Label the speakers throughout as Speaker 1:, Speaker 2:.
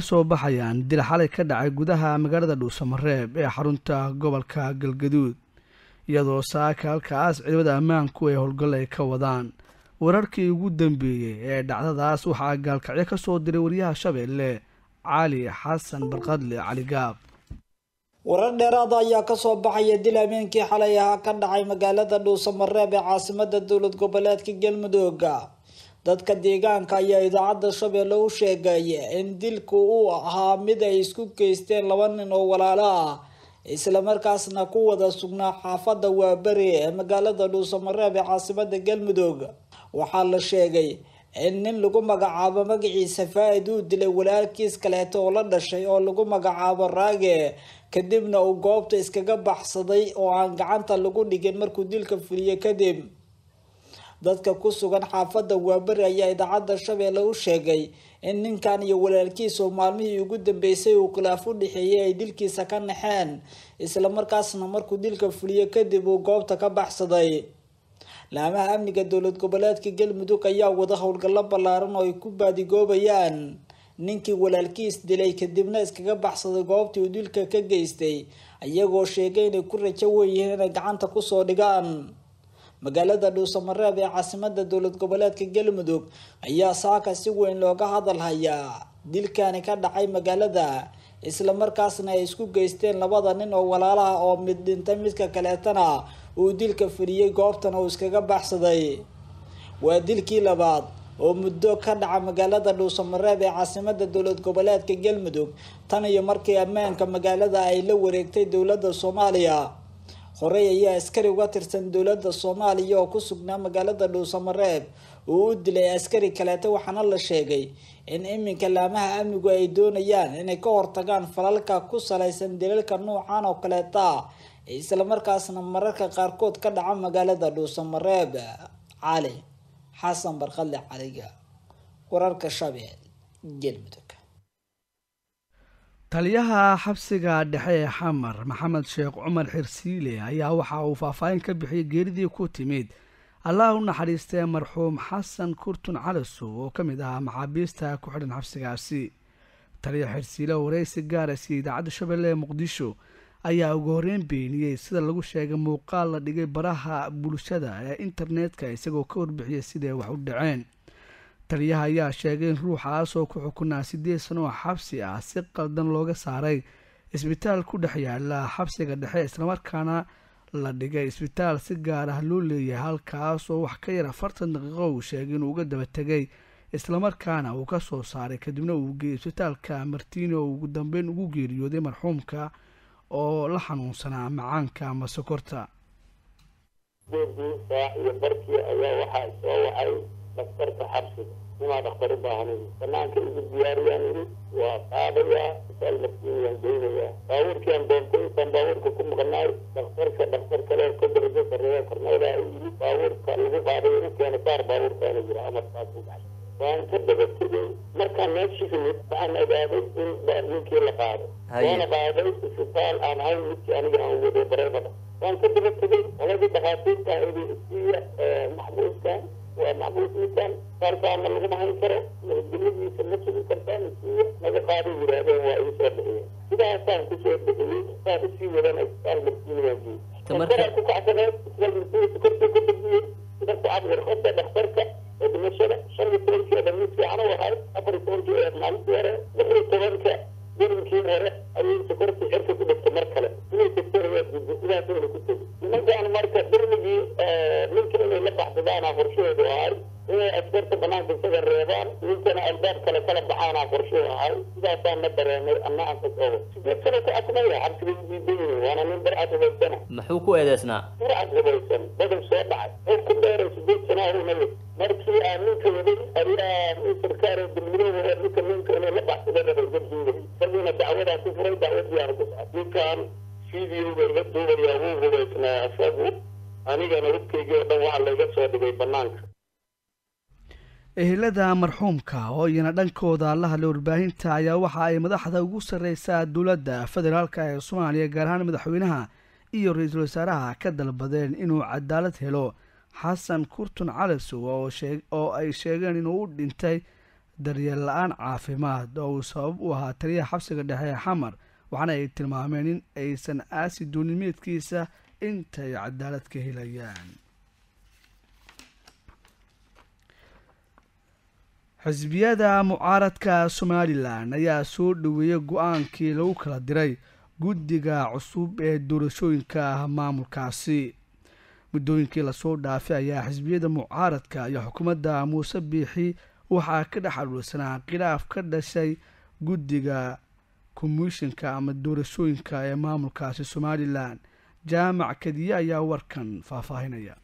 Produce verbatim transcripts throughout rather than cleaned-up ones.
Speaker 1: soo baxayaan dil xalay ka dhacay gudaha magaalada Dhuusamareeb ee xarunta gobolka Galgaduud iyadoo saaka halkaas ciidamada ammaanku ay howlgal ay ka wadaan wararkii ugu dambeeyay ee dhacdadaas waxaa gaalkacyo ka soo diray wariyaha Shabeelle Cali Xasan Barqadle Cali Gaab
Speaker 2: warar dheeraad ah ayaa ka soo baxaya dil habeenkii xalay ah ka dhacay magaalada Dhuusamareeb ee caasimadda dowlad goboleedka Galmudug dadka deegaanka ayaa idaacadda Shabeelle u sheegay in dilku uu ahaa mid ay isku geysteen laba nin oo walaalo ah isla markaasna ku wada sugnaa xaafadda Waabari ee magaalada Dhuusamareeb ee caasimadda Galmudug waxaa la sheegay in nin lagu magacaabo magaciisa Faaid uu dilay walaalkiis kaleeto oo la dhashay oo lagu magacaabo Raage kadibna uu goobta iskaga baxsaday oo aan gacanta lagu dhigin markuu dilka fuliyay kadib dadka ku sugan xaafadda Waabari ayaa idaacadda Shabeelle u sheegay in ninkan iyo walaalkiis oo maalmihii ugu dambeysay uu khilaaf u dhixeeyay ay dilkiisa ka naxeen isla markaasna markuu dilka fuliyay kadib uu goobta ka baxsaday laamaha amniga dowlad goboleedka Galmudug ayaa wada howlgallo ballaaran oo ay ku baadigoobayaan ninkii walaalkiis dilay kadibna iskaga baxsaday goobtii uu dilka ka geystay ayagoo sheegay inay ku rajo weeyeen inay gacanta ku soo dhigaan magaalada Dhuusamareeb ee caasimadda dowlad goboleedka Galmudug ayaa saaka si weyn looga hadal hayaa dilkaani ka dhacay magaalada isla markaasna ay isku geysteen labada nin oo walaalaha oo mid dhintay midka kaleetana uu dilka fuliyay goobtan oo iskaga baxsaday waa dilkii labaad oo muddo ka dhaca magaalada Dhuusamareeb ee caasimadda dowlad goboleedka Galmudug tan iyo markii ammaanka magaalada ay la wareegtay dowladda Soomaaliya horey ayaa askari uga tirsan dowladda Soomaaliya oo ku sugnaa magaalada Dhuusamareeb uu u dilay askari kaleeto waxaana la sheegay in iminka laamaha amnigu ay doonayaan inay ka hortagaan falalka ku salaysan dilalka noocan oo kaleeta isla markaasna mararka qaarkood ka dhaca magaalada Dhuusamareeb Cali Xasan Barqadle Caliga wararka Shabeelle Galmudug
Speaker 1: taliyaha xabsiga dhexe ee Xamar Maxamed Sheekh Cumar Xirsiile ayaa waxa uu faahfaahin ka bixiyay geeridii ku timid Allah u naxariistay marxuum Xasan Kurtun Calasow oo kamid ah maxaabiista ku xidhan xabsigaasi taliyaha Xirsiile wareysi gaar ah si idaacadda Shabeelle ee Muqdisho ayaa ugu horreyn beeniyay sida lagu sheegay muuqaal la dhigay baraha bulshada ee internetka isagoo ka warbixiyay sida wax u dhaceen taliyaha ayaa sheegay in ruuxaas oo ku xukunaa sideed sano oo xabsi ah si qaldan looga saaray isbitaal ku dhex yaala xabsiga dhexe isla markaana la dhigay isbitaal si gaar ah loo leeyahay halkaas oo wax ka yar afartan daqiiqo uu sheegay inuu uga daba tegay isla markaana uu ka soo saaray kadibna uu geeyay isbitaalka Martino oo ugu dambeyn ugu geeriyooday marxuumka oo la xanuunsanaa macaanka ama sokorta
Speaker 3: دكتورك حبسي وما دكتور باهني فنان كل دياريان وقاضية المسؤولية الدينية باور كان بنتي كان باور كم قناي دكتورك دكتورك لا كبر جزء الرئة كرنايلا باور كان له قاضي كان صار باور كان يجري أمر فاسد وأنا كده بكتبي مركان نفسي في الإنسان أجابي إن بعدين كل قاضي وأنا بعدين استقبال أنا هاي متي أنا جاهز بدربة وأنا كده بكتبي أنا دي بحثي كأني استيا محبوس كان ومعبود مثلا صار كان من ما هيكره من الجنود يسمى كرتان هذا قاضي يراده ويسمى إذا كان كشيء بدي صار شيء ولا نستعمل مسكين وجي كمان كنت أعتقد لازم تكون كنت بدي إذا كنت أعتقد خدت دكتورك بالنشرة شر التركية بالنسبة أنا وهاي أبر التركية مالك ورا غير التركية غير الكيل ورا أي سكرت شركة بالتمركلة هي تكتر إذا تقول كنت نرجع المركز برمجي ممكن إنه يلبح بدانا فرشوه هاي هي أكثر بنات بسجل الرياضان ممكن الباب كلا كلا بحانا فرشوه هاي إذا كان نقدر أن أعطيك أول بس أنا أتمنى عبد الدين وأنا من برعة السنة
Speaker 4: محوكو إدسنا
Speaker 3: برعة السنة بدل سبعة هو كل دائرة سبيت سنة هو ملك مركزي آمين كودي أريا من سركار بالمليون ممكن ممكن أن يلبح بدل الجديد خلينا دعوة كفر دعوة زيارة ممكن فيديو بالغد واليهود وبيتنا أفضل أنا أنا وكيجي أدور على جسد بيبنانك
Speaker 1: ehelada marxuumka oo iyana dhankooda allaha la warbaahinta ayaa waxa ay madaxda ugu sarreysaa dowladda federaalka ee Soomaaliya gaar ahaan madaxweynaha iyo ra'iisul wasaaraha ka dalbadeen inuu cadaalad helo Xasan Kurtun Calasow oo sheeg oo ay sheegeen inuu u dhintay daryeel la-aan caafimaad oo uu sabab u ahaa taliyaha xabsiga dhexe ee xamar waxaana ay tilmaameen in aysan aasi doonin meydkiisa intay cadaalad ka helayaan. xisbiyada mucaaradka somalilan ayaa soo dhaweeyay go-aankii lagu kala diray guddiga cusub ee doorashooyinka maamulkaasi. muddooyinkii lasoo dhaafay ayaa xisbiyada mucaaradka iyo xukuumadda muuse biixi waxaa ka dhex aruursanaa khilaaf ka dhashay guddiga komishinka ama doorashooyinka ee maamulkaasi somalilan. jaamac kadiye ayaa warkan faahfaahinaya.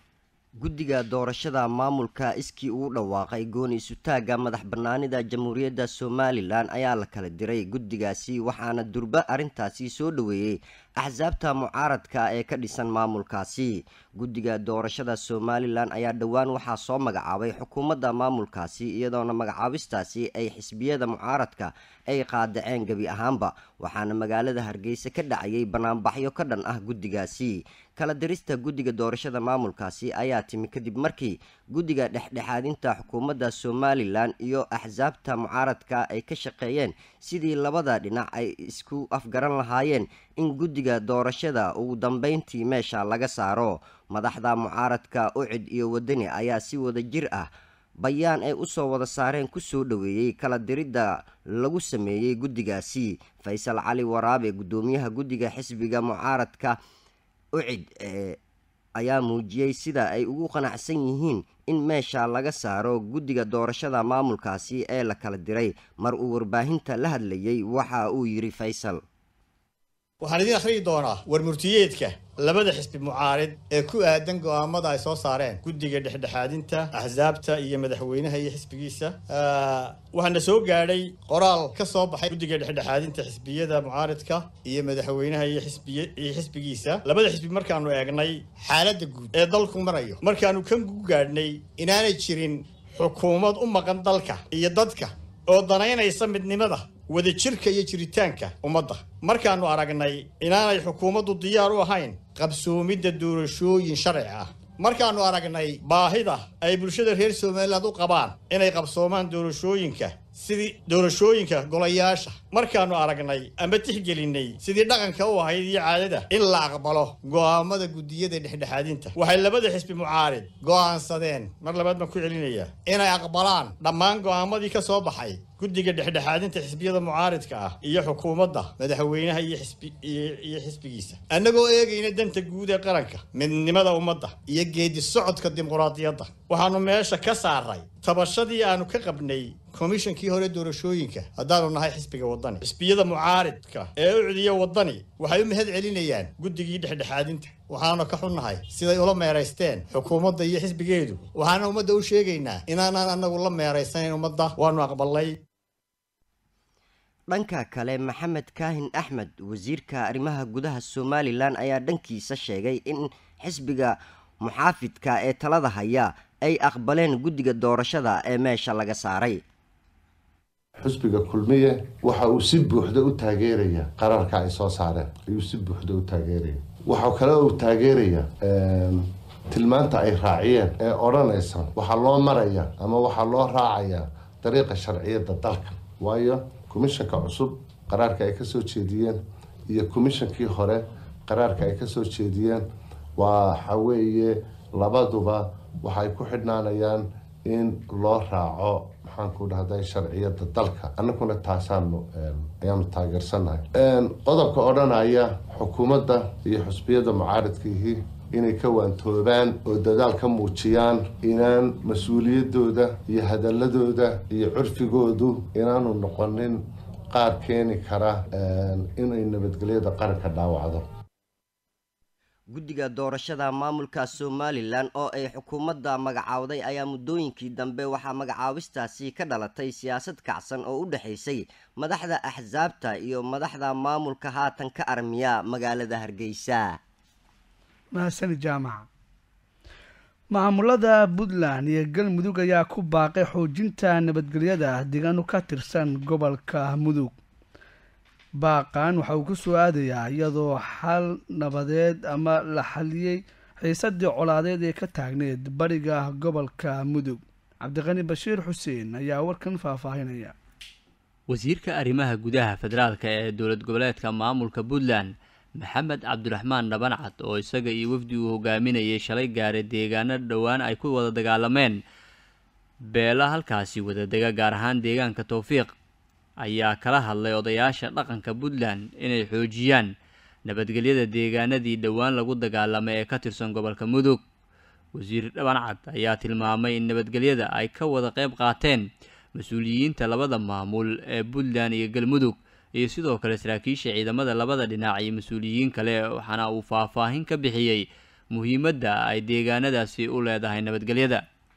Speaker 4: guddiga doorashada maamulka iskii uu dhawaaqay gooni isutaaga madax banaanida jamhuuriyadda somalilan ayaa la kala diray guddigaasi waxaana durba arrintaasi soo dhaweeyey axsaabta mucaaradka ee ka dhisan maamulkaasi. guddiga doorashada somalilan ayaa dhowaan waxaa soo magacaabay xukuumadda maamulkaasi iyadoona magacaabistaasi ay xisbiyada mucaaradka ay qaadaceen gebi ahaanba waxaana magaalada hargeysa ka dhacayay banaanbaxyo ka dhan ah guddigaasi. kala dirista guddiga doorashada maamulkaasi ayaa timi kadib markii guddiga dhexdhexaadinta xukuumadda somalilan iyo axsaabta mucaaradka ay ka shaqeeyeen sidii labada dhinac ay isku afgaran lahaayeen in guddiga doorashada ugu dambeyntii meesha laga saaro. madaxda mucaaradka ucid iyo wadani ayaa si wada jir ah bayaan ay usoo wada saareen kusoo dhaweeyey kala diridda lagu sameeyey guddigaasi. faysal cali waraabe guddoomiyaha guddiga xisbiga mucaaradka ucid ee ayaa muujiyey sida ay ugu qanacsan yihiin in meesha laga saaro guddiga doorashada maamulkaasi ee la kala diray. mar uu warbaahinta la hadlayay waxa uu yidhi faysal
Speaker 5: waxaan idiin akhriyi doonaa warmurtiyeedka labada xisbi mucaarid ee ku aadan go'aamada ay soo saareen guddiga dhexdhexaadinta axsaabta iyo madaxweynaha iyo xisbigiisa. waxaana soo gaadhay qoraal ka soo baxay guddiga dhexdhexaadinta xisbiyada mucaaridka iyo madaxweynaha iyo xisbiye iyo xisbigiisa. labada xisbi markaanu eegnay xaaladda guud ee dalku marayo markaanu kan ku gaadhnay inaanay jirin xukuumad u maqan dalka iyo dadka oo danaynaysa midnimada wadajirka iyo jiritaanka ummadda. markaanu aragnay inaanay xukuumaddu diyaar u ahayn qabsoomidda doorashooyin sharci ah. markaanu aragnay baahida ay bulshada reer somaliland u qabaan inay qabsoomaan doorashooyinka sidii doorashooyinka golayaasha. markaanu aragnay ama tixgelinay sidii dhaqanka u ahayd iyo caadada in la aqbalo go'aamada guddiyada dhexdhexaadinta waxay labada xisbi mucaarid go'aansadeen mar labaad baan ku celinaya inay aqbalaan dhammaan go'aamadii ka soo baxay guddiga dhexdhexaadinta xisbiyada mucaaridka ah iyo xukuumadda madaxweynaha iyo xisbi iyo xisbigiisa annagoo eegayna danta guud ee qaranka midnimada ummadda iyo geedi socodka dimuqraadiyadda. waxaanu meesha ka saaray tabashadii aanu ka qabnay komishankii hore doorashooyinka haddaanu nahay xisbiga wadani. xisbiyada mucaaridka ee u cidiya wadani waxay u mahad celinayaan guddigii dhexdhexaadinta waxaanu ka xunnahay siday ula meeraysteen xukuumadda iyo xisbigeedu. waxaana ummadda u sheegaynaa inaanaan annagu la meeraysanayn ummadda waanu aqbalnay.
Speaker 4: dhanka kale maxamed kaahin axmed wasiirka arrimaha gudaha somalilan ayaa dhankiisa sheegay in xisbiga muxaafidka ee talada haya ay aqbaleen guddiga doorashada ee meesha laga saaray.
Speaker 6: xisbiga kulmiye waxa uu si buuxda u taageeraya qararka ay soo saareen ayuu si buuxda u taageeraya. waxa kale uu taageeraya tilmaanta ay raaciyeen ee odhanaysa waxaa loo maraya ama waxaa loo raacaya dariiqa sharciyadda dalka. waayo komishanka cusub qaraarka ay ka soo jeediyeen iyo komishankii hore qaraarka ay ka soo jeediyeen waxa weeye labaduba waxay ku xidhnaanayaan in loo raaco maxaan ku dhahday sharciyadda dalka. annaguna taasaanu ayaanu taageersanahay. qodobka odhanaya xukuumadda iyo xusbiyada mucaaridkiihi inay ka waantoobaan oo dadaal ka muujiyaan inaan mas-uuliyaddooda iyo hadaladooda iyo curfigoodu inaanu noqonin qaar keeni kara inay nabadgelyada qaranka dhaawacdo.
Speaker 4: guddiga doorashada maamulka somalilan oo ay xukuumadda magacaawday ayaa muddooyinkii dambe waxaa magacaabistaasi ka dhalatay siyaasad kacsan oo u dhexaysay madaxda axsaabta iyo madaxda maamulka haatan ka armiya magaalada hargeysa.
Speaker 1: mahadsanid jaamaca. maamulada puntland iyo galmudug ayaa ku baaqay xoojinta nabadgelyada deegaano ka tirsan gobolka mudug. baaqan waxa uu ku soo aadayaa iyadoo xal nabadeed ama la xaliyey xiisadii colaadeed ee ka taagneed bariga gobolka mudug. cabdiqani bashiir xuseen ayaa warkan faahfaahinaya.
Speaker 7: wasiirka arrimaha gudaha federaalka ee dowlad goboleedka maamulka Puntland maxamed cabdiraxmaan dhabancad oo isaga iyo wafdi uu hogaaminayay shalay gaaray deegaano dhowaan ay ku wada dagaalameen beela halkaasi wada dega gaar ahaan deegaanka Tawfiiq ayaa kala hadlay odayaasha dhaqanka Puntland inay xoojiyaan nabadgelyada deegaanadii dhowaan lagu dagaalamay ee ka tirsan gobolka Mudug. wasiir dhabancad ayaa tilmaamay in nabadgelyada ay ka wada qayb qaateen mas-uuliyiinta labada maamul ee Puntland iyo Galmudug iyo sidoo kale saraakiisha ciidamada labada dhinac iyo mas-uuliyiin kale, waxaana uu faahfaahin ka bixiyay muhiimadda ay deegaanadaasi u leedahay nabadgelyada.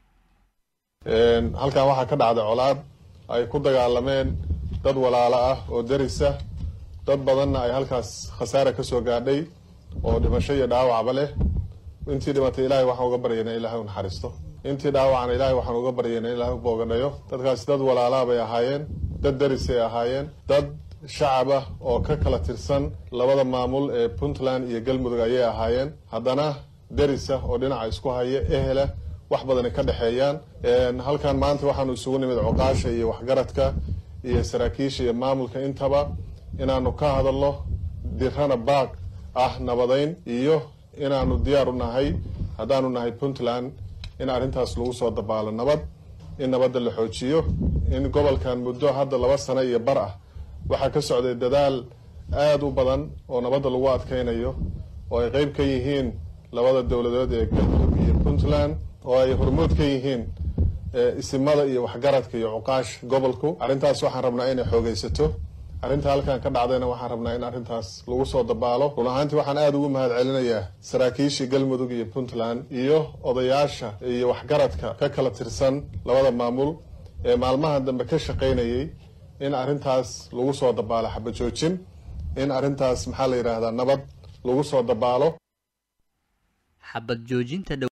Speaker 8: een halkan waxa ka dhacday colaad ay ku dagaalameen dad walaalo ah oo darisa, dad badanna ay halkaas khasaare ka soo gaadhay oo dhimasho iyo dhaawacba leh. intii dhimatay ilaahay waxaan uga baryaynaa ilaahay u naxariisto, intii dhaawacna ilaahay waxaan uga baryaynaa ilaahay u boogadhayo. dadkaas dad walaalaha bay ahaayeen, dad darisay ahaayeen, dad shacab ah oo ka kala tirsan labada maamul ee Puntland iyo Galmudug ayay ahaayeen, haddana darisa oo dhinaca isku haya ehela wax badan ka dhaxeeyaan. een halkan maanta waxaanu isugu nimid cuqaasha iyo waxgaradka iyo saraakiisha iyo maamulka intaba inaanu ka hadalno dirana baaq ah nabadeyn iyo inaanu diyaar u nahay haddaanu nahay Puntland in arrintaas lagu soo dabaalo nabad, in nabadda la xoojiyo, in gobolkan muddo hadda laba sano iyo bar ah waxaa ka socday dadaal aad u badan oo nabadda lagu adkeynayo oo ay qayb ka yihiin labada dowladood ee Galmudug iyo Puntland oo ay hormuud ka yihiin isimada iyo waxgaradka iyo cuqaash gobolku. arrintaas waxaan rabnaa inay xoogaysato. arrinta halkan ka dhacdayna waxaan rabnaa in arrintaas lagu soo dabaalo. run ahaantii waxaan aad ugu mahadcelinayaa saraakiishii Galmudug iyo Puntland iyo odayaasha iyo waxgaradka ka kala tirsan labada maamul ee maalmaha dambe ka shaqaynayay in arrintaas lagu soo dabaalo xabad joojin, in arrintaas maxaa la yiraahdaa nabad lagu soo dabaalo.
Speaker 7: xabad joojinta